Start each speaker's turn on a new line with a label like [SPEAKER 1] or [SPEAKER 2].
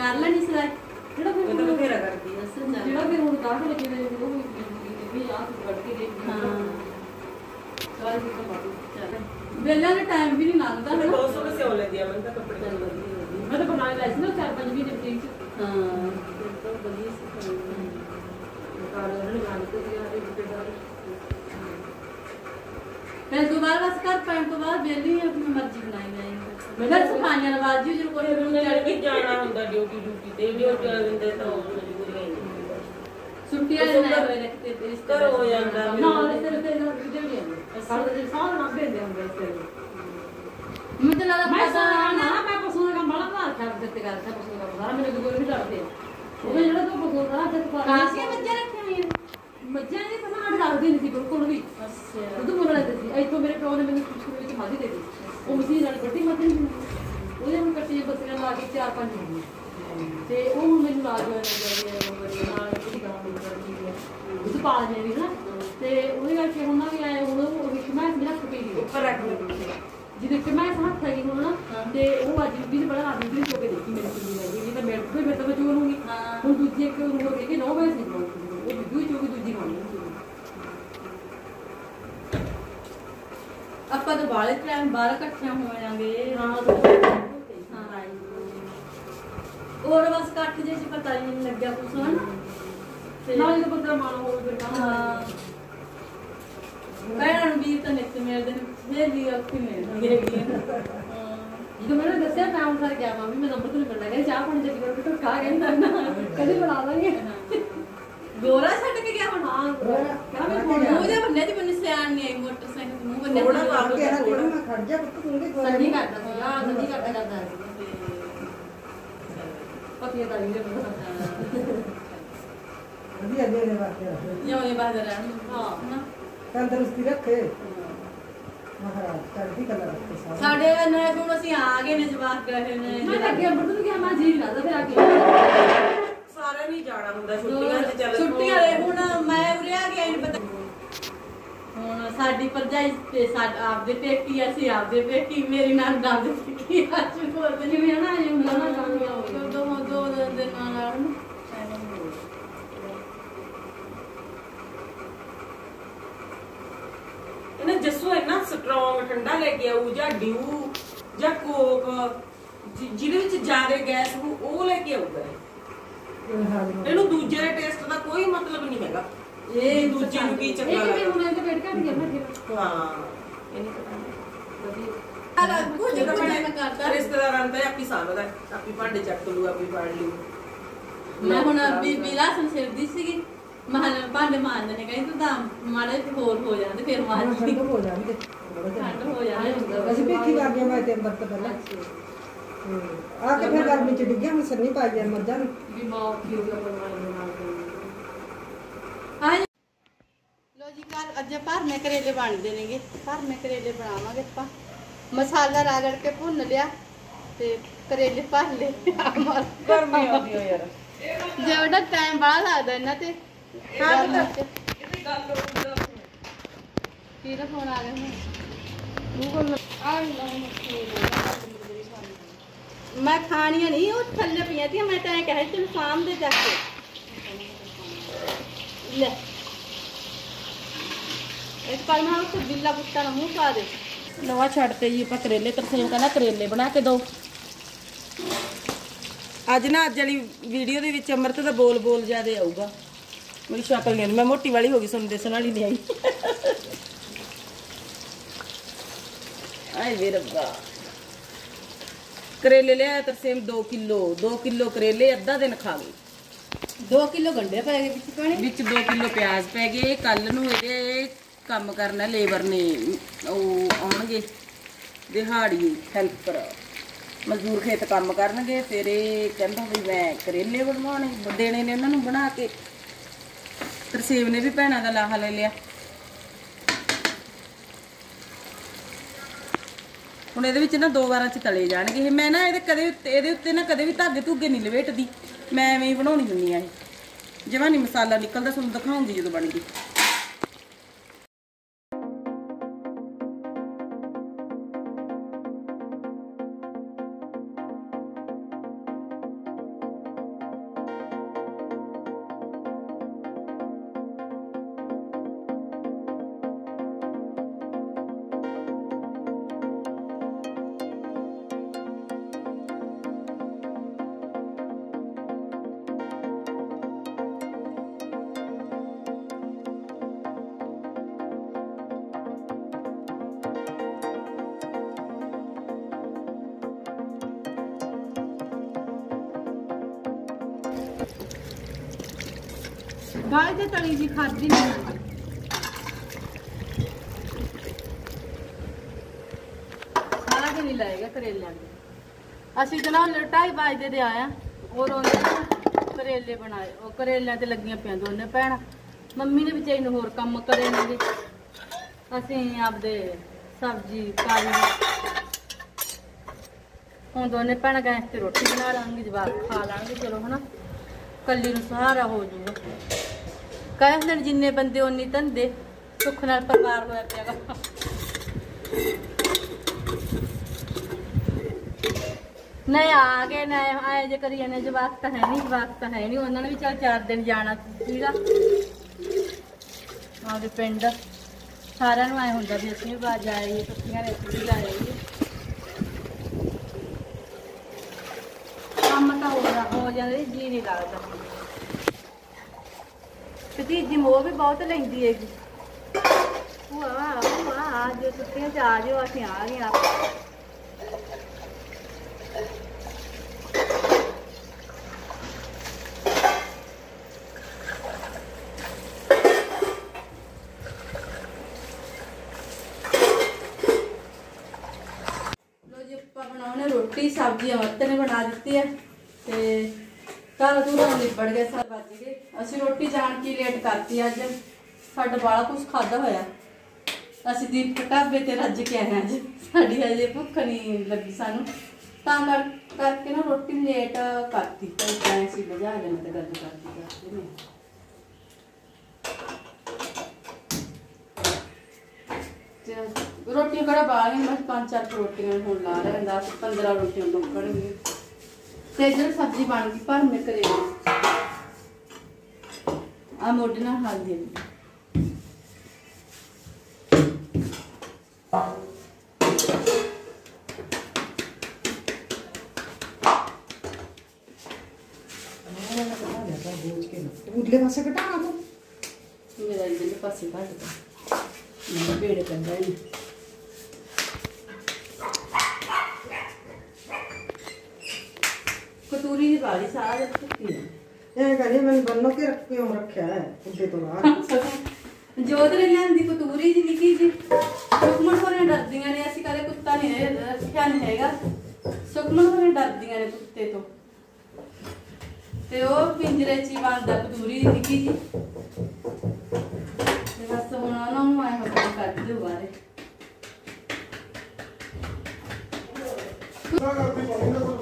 [SPEAKER 1] कर लेनी सिलाई
[SPEAKER 2] जेड़ा फिर बथेरा करती है
[SPEAKER 3] जेड़ा फिर हुन काटे लगे ने वो भी आ कट के देख
[SPEAKER 1] हां
[SPEAKER 3] चल भी तो बात चल बेला ने टाइम भी नहीं लगदा है
[SPEAKER 2] बहुत सोने से हो लेती है मन का कपड़े
[SPEAKER 3] चल मैं तो बनाए लाइस ना 4-5 महीने ठीक
[SPEAKER 1] हां
[SPEAKER 3] तो बड़ी से कार ने मान के दिया रे बेदार
[SPEAKER 1] फिर दोबारा बस कर पैन तो बाद बेली अपनी मर्जी बनाई जाए मैं सफाइयां नवाजी जो कोई
[SPEAKER 2] चढ़ के जाना ਹੁੰਦਾ ड्यूटी ते ड्यूटी ਦਿੰਦੇ ਤਾਂ ਮਜਬੂਰੀ ਨਹੀਂ
[SPEAKER 1] छुट्टियां ना होए रखते थे इस
[SPEAKER 2] कर हो ਜਾਂਦਾ
[SPEAKER 3] ना इस तरह से ना वीडियो नहीं सारे दिन साल ना भेजते हम वैसे
[SPEAKER 1] मुझे लगा
[SPEAKER 3] मैं
[SPEAKER 1] पता
[SPEAKER 3] ना मैं पसंद का बड़ा बात कर देते कर था पसंद का सारा मेरे को भी डरते हैं वो जेड़ा तो पसंद रहा ते
[SPEAKER 1] कासी बच्चे रखे हुए हैं
[SPEAKER 3] मज्जा नहीं पता आड़ लगदी नहीं थी बिल्कुल भी
[SPEAKER 1] अच्छा
[SPEAKER 3] तो बोल रहे थे ऐ तो मेरे प्यो ने मैंने कुछ ਵਿੱਚ ਖਾਦੀ ਦੇ ਦਿੱਤੀ ਉਹ ਮਸ਼ੀਨ ਨਾਲ ਵੱਡੀ ਮੱਤੀ ਉਹਦੇ ਨੂੰ ਕੱਟੀ ਬੱਤੀਆਂ ਲਾ ਕੇ 4-5 ਹੋ ਗਈ ਤੇ ਉਹ ਮੈਨੂੰ ਲਾ ਜੋ ਨਾਲ ਕੁਝ ਕੰਮ ਕਰਦੀ ਹੈ ਉਸ ਪਾਲ ਨੇ ਵੀ ਨਾ ਤੇ ਉਹਦੇ ਕਰਕੇ ਹੁਣ ਨਾ ਵੀ ਆਏ ਹੁਣ ਉਹ ਵਿੱਚ ਮੈਂ ਮੇਰਾ ਕੁੱਟੀ ਦੀ
[SPEAKER 2] ਉੱਪਰ ਰੱਖ ਲੈ
[SPEAKER 3] ਜਿਹਦੇ ਕਿ ਮੈਂ ਹੱਥ ਹੈਗੀ ਹੁਣ ਨਾ ਤੇ ਉਹ ਅੱਜ ਵੀ ਬੜਾ ਆਦਮੀ ਦੀ ਚੋਕੇ ਦੇਖੀ ਮੇਰੀ ਕੁੜੀ ਲੱਗੀ ਨਹੀਂ ਤਾਂ ਮੈਂ ਤਾਂ ਜੋ ਲੂੰਗੀ ਹੁਣ ਦੂਜੀ ਇੱਕ ਹੋ ਗਈ ਕਿ 9 ਵਜੇ ਸੀ ਉਹ ਦੂਜੀ ਚੋਕੇ ਦੂਜੀ ਖਾਣੀ
[SPEAKER 1] ਆਪਾਂ ਤਾਂ ਬਾਲੇ ਟਾਈਮ ਬਾਹਰ ਇਕੱਠੇ ਹੋ ਜਾਾਂਗੇ
[SPEAKER 3] ਹਾਂ
[SPEAKER 1] और बस कट जे पता ही नहीं लग गया कुछ ना
[SPEAKER 3] नाले तो बंदा मानो हो फिर काम
[SPEAKER 1] हां भैन भी तो नित मेरे दिन फिर भी अखी में गिरेगी
[SPEAKER 3] जो मैंने दसिया काम कर गया मामी मैं नंबर तो नहीं करना चाह पानी जल्दी कर तो खा गए कभी बना देंगे
[SPEAKER 1] गोरा छट के गया
[SPEAKER 3] हां
[SPEAKER 1] क्या मैं मुझे बनने दी बन्ने सियान नहीं आई मोटरसाइकिल मुंह बनने
[SPEAKER 2] थोड़ा काम के ना थोड़ा मैं खड़ जा पुੱਤ ਤੂੰ ਵੀ
[SPEAKER 3] संजी करता था हां संजी करता पति का ये
[SPEAKER 4] ਵਧੀਆ ਦੇ ਦੇ ਵਾਸਤੇ
[SPEAKER 1] यो ये बात है
[SPEAKER 3] हां
[SPEAKER 1] ना
[SPEAKER 4] ਤੰਦਰੁਸਤੀ ਰੱਖੇ ਮਹਾਰਾਜ ਚੜ੍ਹਦੀ ਕਲਾ ਰੱਖੇ ਸਾਰੇ
[SPEAKER 1] ਸਾਡੇ ਨੇ ਹੁਣ ਅਸੀਂ ਆ ਗਏ ਨੇ ਜਵਾਕ ਗਏ ਨੇ
[SPEAKER 3] मैं लगे बड़ू के मैं जी नहीं फिर आके
[SPEAKER 2] ਸਾਰਿਆਂ ਨੇ ਜਾਣਾ ਹੁੰਦਾ ਛੁੱਟੀਆਂ ਤੇ ਚੱਲ
[SPEAKER 1] ਛੁੱਟੀਆਂ ਦੇ ਹੁਣ ਮੈਂ ਉਰੇ ਆ ਗਿਆ ਨਹੀਂ ਪਤਾ ਹੁਣ ਸਾਡੀ ਪਰਜਾਈ ਤੇ ਆਪਦੇ ਪੇਕੀ ਅਸੀਂ ਆਪਦੇ ਪੇਕੀ ਮੇਰੀ ਨਾਲ ਦੰਦ ਕੀ ਅੱਜ ਬੋਲਦੇ
[SPEAKER 3] जिवें है ना ये ना जानिया हो गई
[SPEAKER 1] ਦੋ ਦਿਨ ਨਾਲ
[SPEAKER 2] ਇਹਨੇ ਜੱਸੂ ਇੰਨਾ ਸਟਰੋਂਗ ਠੰਡਾ ਲੈ ਕੇ ਆਊ ਜਾਂ ਡਿਊ ਜਾਂ ਕੋਕ ਜਿਹਦੇ ਵਿੱਚ ਜ਼ਿਆਦਾ ਗੈਸ ਹੋ ਉਹ ਲੈ ਕੇ ਆਊਗਾ ਇਹਨੂੰ ਦੂਜੇ ਦੇ ਟੇਸਟ ਦਾ ਕੋਈ ਮਤਲਬ ਨਹੀਂ ਹੈਗਾ ਇਹ ਦੂਜੇ ਨੂੰ ਕੀ ਚੰਗਾ
[SPEAKER 3] एक भी
[SPEAKER 2] ਲੱਗਦਾ
[SPEAKER 3] उन्हें तो पेट काट गया ना फिर
[SPEAKER 2] ਹਾਂ ਇਹ ਨਹੀਂ ਪਤਾ
[SPEAKER 1] ਕੁਝ ਮੈਂ ਕਰਦਾ
[SPEAKER 2] ਰਿਸ਼ਤੇਦਾਰਾਂ ਦਾ ਆਪੀ ਸਾਂਭਦਾ ਆਪੀ ਭਾਂਡੇ ਚੱਕ ਲੂ ਆਪੀ ਪਾੜ ਲੂ
[SPEAKER 1] ਮੈਂ ਹੁਣ ਬੀਬੀ ਲਾਸਨ ਸਿਰਦੀ ਸੀਗੀ ਮਹਲ ਭਾਂਡੇ ਮਾਂਜਣੇ ਨੇ ਕਹਿੰਦੀ ਤੂੰ ਤਾਂ ਮਾੜੇ ਹੋਰ ਹੋ ਜਾਂਦੇ ਫਿਰ ਮਾਂਜ
[SPEAKER 4] ਠੰਡ ਹੋ ਜਾਣਗੇ
[SPEAKER 1] ਠੰਡ ਹੋ ਜਾਏ
[SPEAKER 4] ਅਸੀਂ ਭੇਖੀ ਕਰ ਗਿਆ ਮੈਂ ਤੇ ਅੰਦਰ ਤੋਂ ਪਹਿਲਾਂ ਆ ਕੇ ਫਿਰ ਗਰਮੀ ਚ ਡਿੱਗਿਆ ਮੈਂ ਸੰਨੀ ਪਾਈ ਗਿਆ ਮੱਝਾਂ ਨੂੰ
[SPEAKER 3] बीमार की हो गया परवाने नाल
[SPEAKER 1] ਲੋ ਜੀ ਕੱਲ ਅੱਜ ਭਰਨੇ ਕਰੇਲੇ ਬਣਦੇ ਨੇਗੇ ਭਰਨੇ ਕਰੇਲੇ ਬਣਾਵਾਂਗੇ ਆਪਾਂ ਮਸਾਲਾ ਰਗੜ ਕੇ ਭੁੰਨ ਲਿਆ ਤੇ ਕਰੇਲੇ ਭਰ ਲਏ
[SPEAKER 2] ਗਰਮੀ ਆਉਂਦੀ ਹੋ ਯਾਰ
[SPEAKER 1] ਜਿਹੜਾ ਟਾਈਮ ਬੜਾ ਲੱਗਦਾ ਇਹਨਾਂ ਤੇ
[SPEAKER 2] ਇਹਦੀ ਗੱਲ
[SPEAKER 1] ਕੀ ਦਾ ਫੋਨ ਆ ਗਿਆ ਹੁਣ ਮੈਂ ਖਾਣੀਆਂ ਨਹੀਂ ਉਹ ਥੱਲੇ ਪਈਆਂ ਤੀਆਂ ਮੈਂ ਤਾਂ ਐ ਕਹਿ ਤੈਨੂੰ ਸਾਹਮਣੇ ਜਾ ਕੇ ਲੈ ਇੱਕ ਪਰ ਮੈਂ ਉਸ ਬਿੱਲਾ ਕੁੱਤਾ ਨਾ ਮੂੰਹ ਪਾ ਦੇ
[SPEAKER 2] ਨਵਾਂ ਛੱਡਤੇ ਜੀ ਆਪਾਂ ਕਰੇਲੇ ਤਰਸੇਮ ਕਹਿੰਦਾ ਕਰੇਲੇ ਬਣਾ ਕੇ ਦਿਓ ਅੱਜ ਵਾਲੀ ਵੀਡੀਓ ਦੇ ਵਿੱਚ ਅੰਮ੍ਰਿਤ ਦਾ ਬੋਲ ਜਿਆਦੇ ਆਊਗਾ ਮੇਰੀ ਸ਼ਕਲ ਨਹੀਂ ਮੈਂ ਮੋਟੀ ਵਾਲੀ ਹੋ ਗਈ ਸੁਣ ਦੇਸਣ ਵਾਲੀ ਨਹੀਂ ਆਈ ਆਏ ਵੇ ਰੱਬਾ ਕਰੇਲੇ ਲਿਆ ਤਰਸੇਮ 2 ਕਿਲੋ ਕਰੇਲੇ ਅੱਧਾ ਦਿਨ ਖਾ ਗਏ
[SPEAKER 1] 2 ਕਿਲੋ ਗੰਡੇ ਪੈ ਗਏ ਵਿੱਚ ਪਾਣੀ
[SPEAKER 2] ਵਿੱਚ 2 ਕਿਲੋ ਪਿਆਜ਼ ਪੈ ਗਏ ਕੱਲ ਨੂੰ ਇਹਦੇ ਕੰਮ ਕਰਨਾ ਲੇਬਰ ਨੇ ਉਹ ਆਉਣਗੇ ਦਿਹਾੜੀ ਹੈਲਪਰ ਮਜ਼ਦੂਰ ਖੇਤ ਕੰਮ ਕਰਨਗੇ ਫਿਰ ਇਹ ਕਹਿੰਦਾ ਵੀ ਮੈਂ ਕਰੇਲੇ ਬਣਵਾਉਣੇ ਦੇਣੇ ਨੇ ਉਹਨਾਂ ਨੂੰ ਬਣਾ ਕੇ ਤਰਸੇਮ ਨੇ ਵੀ ਭੈਣਾਂ ਦਾ ਲਾਹਾ ਲੈ ਲਿਆ ਹੁਣ ਇਹਦੇ ਵਿੱਚ ਨਾ 2 ਵਾਰਾਂ ਚ ਤਲੇ ਜਾਣਗੇ ਇਹ ਮੈਂ ਨਾ ਇਹਦੇ ਉੱਤੇ ਨਾ ਕਦੇ ਵੀ ਧਾਗੇ ਧੁੱਗੇ ਨਹੀਂ ਲਵੇਟਦੀ ਮੈਂ ਐਵੇਂ ਹੀ ਬਣਾਉਣੀ ਹੁੰਦੀ ਆ ਇਹ ਜਿਵੇਂ ਨਹੀਂ ਮਸਾਲਾ ਨਿਕਲਦਾ ਤੁਹਾਨੂੰ ਦਿਖਾਉਂਗੀ ਜਦੋਂ ਬਣ ਗਈ
[SPEAKER 1] ਬਾਈ ਤੇ ਤਲੀ ਜੀ ਖਾਦੀ ਨਹੀਂ ਜਾਂਦੀ। ਸਾਰਾ ਦਿਨ ਹੀ ਲਾਏਗਾ ਕਰੇਲਿਆਂ ਦੇ। ਅਸੀਂ ਤਾਂ ਨਾ 2:30 ਦੇ ਆਇਆ ਔਰ ਉਹਨੇ ਕਰੇਲੇ ਬਣਾਏ। ਉਹ ਕਰੇਲਿਆਂ ਤੇ ਲੱਗੀਆਂ ਪਿਆਂ ਦੋਨੇ ਭੈਣਾਂ। ਮੰਮੀ ਨੇ ਵਿਚਾਰੀ ਨੂੰ ਹੋਰ ਕੰਮ ਕਰੇ ਨੇਗੇ। ਅਸੀਂ ਆਪਦੇ ਸਬਜ਼ੀ ਪਾ ਲਈ। ਹੁਣ ਦੋਨੇ ਭੈਣਾਂ ਗੈਸ ਤੇ ਰੋਟੀ ਬਣਾ ਲਾਂਗੇ, ਜਵਾਕ ਖਾ ਲਾਂਗੇ। ਚਲੋ ਹਨਾ, ਕੱਲੀ ਨੂੰ ਸਹਾਰਾ ਹੋ ਜੂਗਾ। ਕਹਿੰਦੇ ਨੇ ਜਿੰਨੇ ਬੰਦੇ ਉਨੀ ਧੰਦੇ, ਸੁੱਖ ਨਾਲ ਪਰਿਵਾਰ ਹੋਇਆ ਪਿਆਗਾ। ਨਹੀਂ ਆ ਗਏ ਨਾ ਆਏ ਜੇ ਕਰੀ ਜਾਂਦੇ। ਜਵਾਕ ਤਾਂ ਹੈ ਨਹੀਂ, ਜਵਾਕ ਤਾਂ ਹੈ ਨਹੀਂ। ਉਹਨਾਂ ਨੇ ਵੀ ਚੱਲ 4 ਦਿਨ ਜਾਣਾ ਸੀਗਾ ਆਪਦੇ ਪਿੰਡ। ਸਾਰਿਆਂ ਨੂੰ ਐ ਹੁੰਦਾ ਵੀ ਅਸੀਂ ਵੀ ਬਾਜ ਆਈਏ, ਪੱਤੀਆਂ ਰੈਸਪੀ ਲਾ ਆਈਏ। ਕੰਮ ਤਾਂ ਹੋ ਜਾਂਦਾ, ਜੀ ਨਹੀਂ ਲੱਗਦਾ। ਭਤੀਜੀ ਮੋਹ ਵੀ ਬਹੁਤ ਲੈਂਦੀ ਹੈਗੀ। ਵਾਹ ਜੋ ਛੁੱਟੀਆਂ ਚ ਆ ਜਾਓ, ਅਸੀਂ ਆ ਗਏ ਆਪ। बनाने रोटी सब्जी अमृत ने बना दी है। ते घर धूरा निबड़ गया, 7 बज गए। असी रोटी जान की लेट करती अज, साडा बाला कुछ खादा होया। असी दीप ढाबे ते रज के आए अज, साडी अजे भुख नहीं लगी सानू, तां करके ना रोटी लेट करती। ऐसी बजा लेने ते गल करती मैं। रोटियां कड़ा बालियां, बस 5-4 रोटियां हुण ला रहे, 10-15 रोटियां पकड़नगी। ते इधर सब्जी बन गई पर मैं करेले आ मोटे नाल खा दी।
[SPEAKER 4] उधले पासे कटाना तो
[SPEAKER 1] मेरा इधर पासे काट दो, मैं पेड़ कर रही। कतूरी दी बारी सारा जब चुकी है।
[SPEAKER 4] ये कहनी मैंने बन्नो के क्यों रखा है उधे तो बाहर
[SPEAKER 1] जोत ने लियांदी कतूरी दी निकी जी। सुखमन होरे डरदियां ने, ਅਸੀਂ ਕਦੇ ਕੁੱਤਾ ਨਹੀਂ ਰੱਖਿਆ ਨਹੀਂ ਹੈਗਾ। ਸੁਖਮਨ ਹੋਰੇ ਡਰਦੀਆਂ ਨੇ ਕੁੱਤੇ ਤੋਂ, ਤੇ ਉਹ ਪਿੰਜਰੇ 'ਚ ਹੀ ਬੰਦ ਆ ਕਤੂਰੀ ਦੀ ਨਿੱਕੀ ਜੀ। ਤੇ ਬਸ ਹੁਣ ਉਹਨਾਂ ਨੂੰ ਆਏ ਹੋ ਕੱਢ ਦਿਓ ਬਾਹਰ।